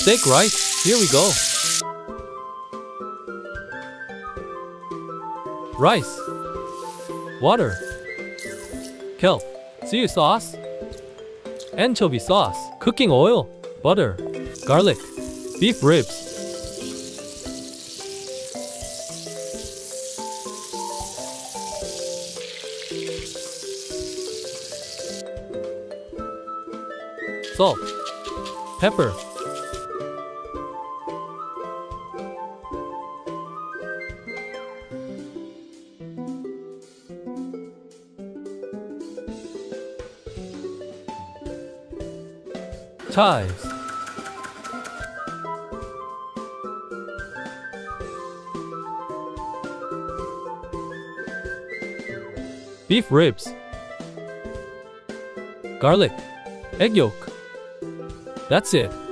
Steak rice, here we go. Rice, water, kelp, soy sauce, anchovy sauce, cooking oil, butter, garlic, beef ribs, salt, pepper, chives, beef ribs, garlic, egg yolk. That's it.